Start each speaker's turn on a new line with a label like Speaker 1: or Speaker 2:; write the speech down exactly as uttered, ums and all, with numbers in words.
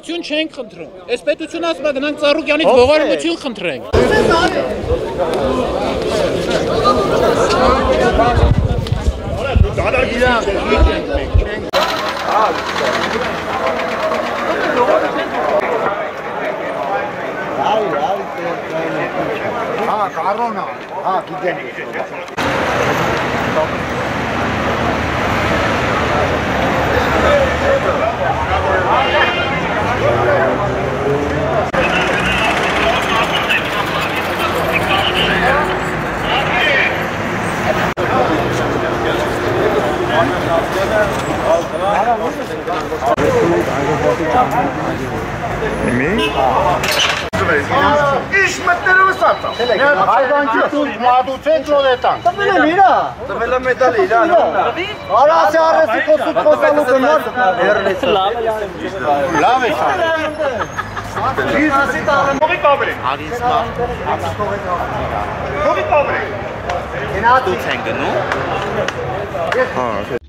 Speaker 1: Ողորմություն չենք խնդրում։ Այս պետությունը ասում է գնանք Ծառուկյանից ողորմություն խնդրենք։
Speaker 2: Հա, կարոնա, հա, գիտեմ։ Iş metlerimi satsam. Hayvancı mağdursen çoğaletan.
Speaker 3: Tăpele mira.
Speaker 2: Tăpele medali, da, nu?
Speaker 3: Arası arası kosut kosalı kınlar.
Speaker 2: Lave șa.
Speaker 4: Kovi cobre.
Speaker 2: Arisma.
Speaker 4: Kovi cobre.
Speaker 2: Tu țengă, nu?